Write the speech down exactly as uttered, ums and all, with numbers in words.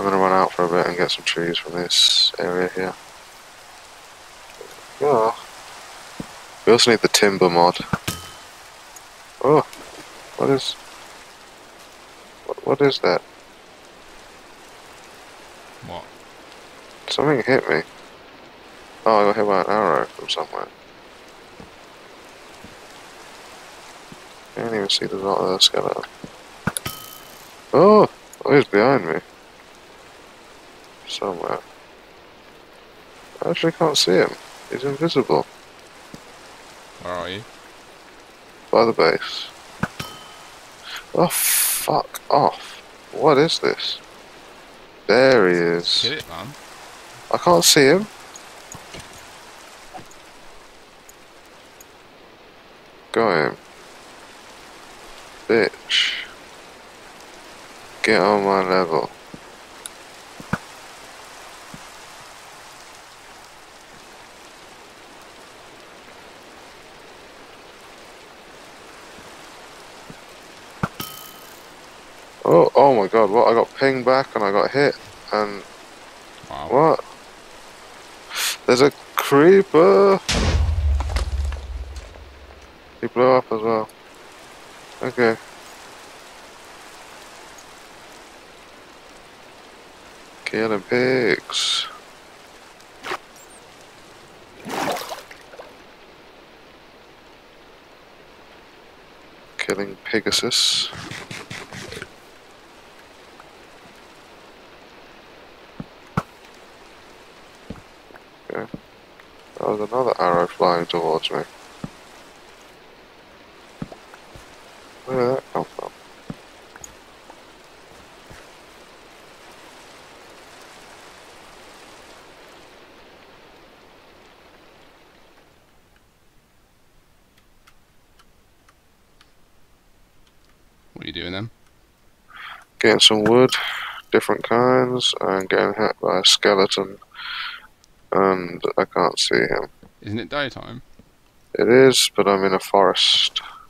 I'm gonna run out for a bit and get some trees from this area here. Yeah. We also need the timber mod. Oh, what is... What, what is that? What? Something hit me. Oh, I got hit by an arrow from somewhere. Can't even see the lot of the skeleton. Oh! Oh, he's behind me. Somewhere. I actually can't see him. He's invisible. Where are you? By the base. Oh, fuck off. What is this? There he is. Kill it, man. I can't see him. Got him. Bitch. Get on my level. Oh, oh my god, what? I got pinged back and I got hit. And... Wow. What? There's a creeper! He blew up as well. Okay. Killing pigs. Killing Pegasus. Okay. There was another arrow flying towards me. Where did that come from? What are you doing then? Getting some wood, different kinds, and getting hit by a skeleton. And I can't see him. Isn't it daytime? It is, but I'm in a forest.